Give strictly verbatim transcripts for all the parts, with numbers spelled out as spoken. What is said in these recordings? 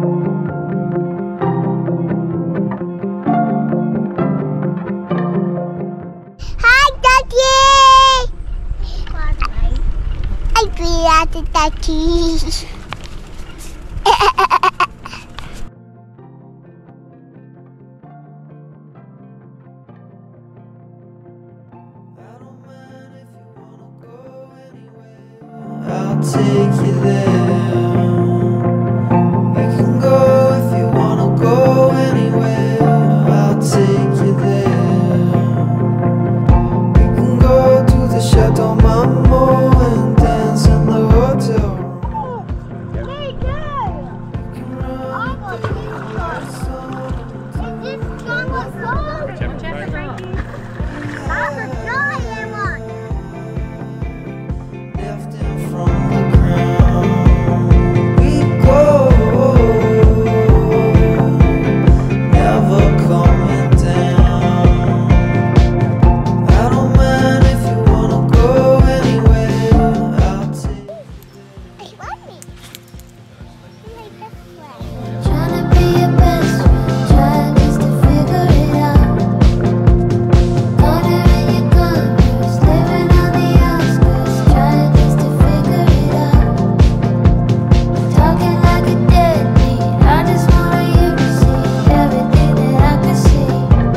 Daddy. I'll take you there. We can go if you wanna go anywhere. I'll take you there. We can go to the Chateau Marmont and dance in the hotel. Hey, Dad! Almost Is this song a song? Check it, Frankie. That's a giant one. Left in from the ground, we go, never coming down. I don't mind if you wanna go anywhere. I'll take you. Hey, let me. My best friend. Tryna be your best friend, try just to figure it out. Corner in your Kangaroos, living on the outskirts, try just to figure it out. Talking like a deadbeat, I just wanted you to see everything that I could see.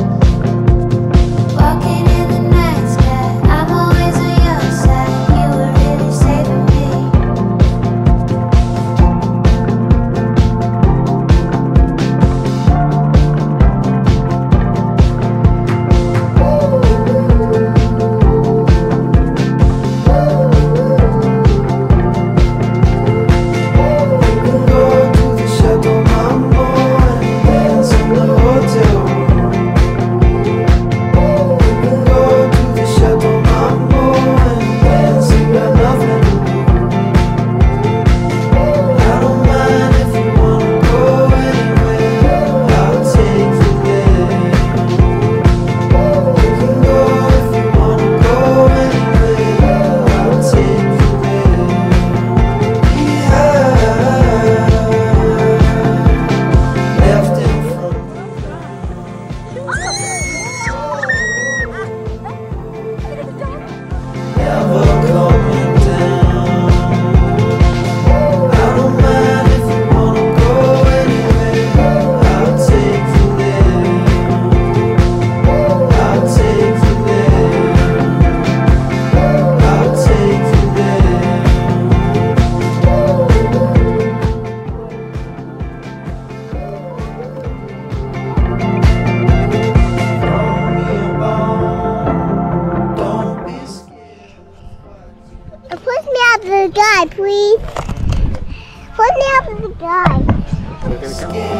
Walking in the night sky, I'm always on your side, you were really saving me. We can go to the Chateau Marmont and dance in the hotel. We can go to the Chateau Marmont and dance, you got nothing to lose. I don't mind if you wanna go anywhere. I'll take you there. We can go if you wanna go anywhere. I'll take you there. We have left in from never coming down. I don't mind if you wanna go anywhere. I'll take you there. I'll take you there. I'll take you there. Throw me a bone. Don't be scared. Put me up the guy, please. Put me up the guy. Scared.